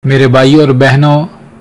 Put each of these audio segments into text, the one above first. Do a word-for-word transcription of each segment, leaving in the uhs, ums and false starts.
میرے بھائیوں اور بہنوں،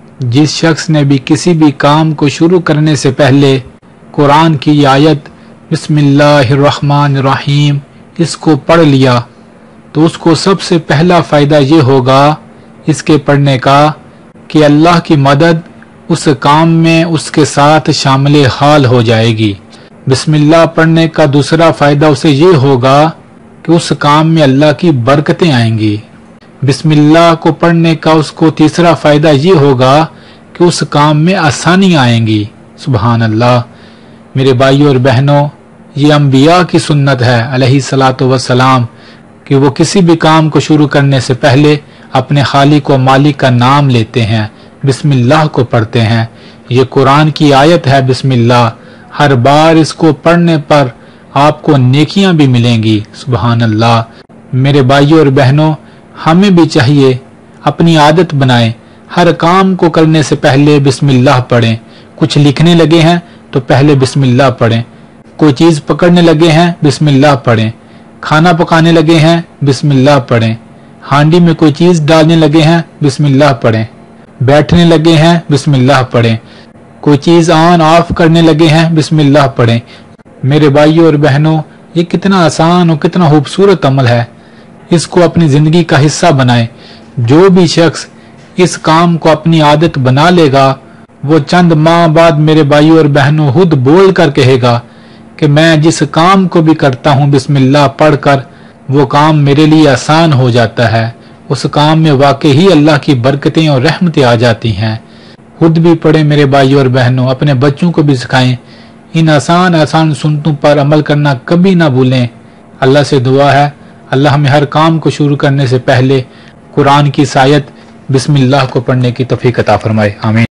جس شخص نے بھی کسی بھی کام کو شروع کرنے سے پہلے قرآن کی آیت بسم اللہ الرحمن الرحیم اس کو پڑھ لیا تو اس کو سب سے پہلا فائدہ یہ ہوگا اس کے پڑھنے کا کہ اللہ کی مدد اس کام میں اس کے ساتھ شامل حال ہو جائے گی۔ بسم اللہ پڑھنے کا دوسرا فائدہ اسے یہ ہوگا کہ اس کام میں اللہ کی برکتیں آئیں گی۔ بسم اللہ کو پڑھنے کا اس کو تیسرا فائدہ یہ ہوگا کہ اس کام میں آسانی آئیں گی۔ سبحان اللہ۔ میرے بھائیوں اور بہنوں، یہ انبیاء کی سنت ہے علیہ الصلاۃ والسلام کہ وہ کسی بھی کام کو شروع کرنے سے پہلے اپنے خالق و مالک کا نام لیتے ہیں، بسم اللہ کو پڑھتے ہیں۔ یہ قرآن کی آیت ہے بسم اللہ، ہر بار اس کو پڑھنے پر آپ کو نیکیاں بھی ملیں گی۔ سبحان اللہ۔ میرے بھائیوں اور بہنوں، ہمیں بھی چاہیے اپنی عادت بنائیں، ہر کام کو کرنے سے پہلے بسم اللہ پڑھیں۔ کچھ لکھنے لگے ہیں تو پہلے بسم اللہ پڑھیں، کوئی چیز پکڑنے لگے ہیں بسم اللہ پڑھیں، کھانا پکانے لگے ہیں بسم اللہ پڑھیں، ہانڈی میں کوئی چیز ڈالنے لگے ہیں بسم اللہ پڑھیں، بیٹھنے لگے ہیں بسم اللہ پڑھیں، کوئی چیز آن آف کرنے لگے ہیں بسم اللہ پڑھیں۔ میرے بھائیوں اور بہنوں، یہ کتنا آسان اور کتنا خوبصورت عمل ہے، اس کو اپنی زندگی کا حصہ بنائیں۔ جو بھی شخص اس کام کو اپنی عادت بنا لے گا وہ چند ماہ بعد میرے بھائیوں اور بہنوں خود بول کر کہے گا کہ میں جس کام کو بھی کرتا ہوں بسم اللہ پڑھ کر وہ کام میرے لیے آسان ہو جاتا ہے، اس کام میں واقعی اللہ کی برکتیں اور رحمتیں آ جاتی ہیں۔ خود بھی پڑھیں میرے بھائیوں اور بہنوں، اپنے بچوں کو بھی سکھائیں، ان آسان آسان سنتوں پر عمل کرنا کبھی نہ بھولیں۔ اللہ سے دعا ہے اللہ ہمیں ہر کام کو شروع کرنے سے پہلے قرآن کی آیت بسم اللہ کو پڑھنے کی توفیق عطا فرمائے، آمین۔